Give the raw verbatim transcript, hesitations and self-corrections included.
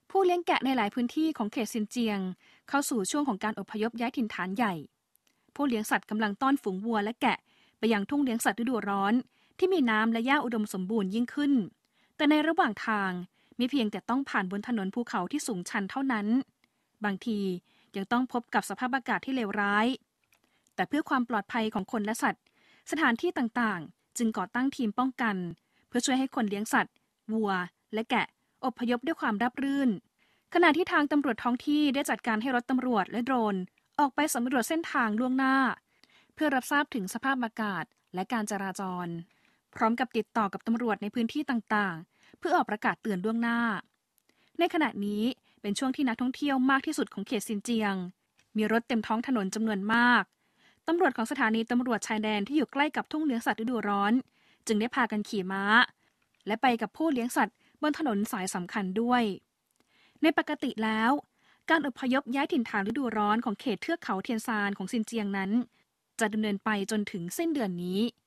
ผู้เลี้ยงแกะในหลายพื้นที่ของเขตซินเจียงเข้าสู่ช่วงของการอพยพย้ายถิ่นฐานใหญ่ผู้เลี้ยงสัตว์กำลังต้อนฝูงวัวและแกะไปยังทุ่งเลี้ยงสัตว์ฤดูร้อนที่มีน้ำและหญ้าอุดมสมบูรณ์ยิ่งขึ้นแต่ในระหว่างทางมีเพียงแต่ต้องผ่านบนถนนภูเขาที่สูงชันเท่านั้นบางทียังต้องพบกับสภาพอากาศที่เลวร้ายแต่เพื่อความปลอดภัยของคนและสัตว์สถานที่ต่างๆจึงก่อตั้งทีมป้องกันเพื่อช่วยให้คนเลี้ยงสัตว์วัวและแกะอพยพด้วยความราบรื่นขณะที่ทางตำรวจท้องที่ได้จัดการให้รถตำรวจและโดรนออกไปสำรวจเส้นทางล่วงหน้าเพื่อรับทราบถึงสภาพอากาศและการจราจรพร้อมกับติดต่อกับตำรวจในพื้นที่ต่างๆเพื่อออกประกาศเตือนล่วงหน้าในขณะนี้เป็นช่วงที่นักท่องเที่ยวมากที่สุดของเขตซินเจียงมีรถเต็มท้องถนนจำนวนมากตำรวจของสถานีตำรวจชายแดนที่อยู่ใกล้กับทุ่งเลี้ยงสัตว์ฤดูร้อนจึงได้พากันขี่ม้าและไปกับผู้เลี้ยงสัตว์บนถนนสายสำคัญด้วยในปกติแล้วการอพยพย้ายถิ่นฐานฤดูร้อนของเขตเทือกเขาเทียนซานของซินเจียงนั้นจะดำเนินไปจนถึงสิ้นเดือนนี้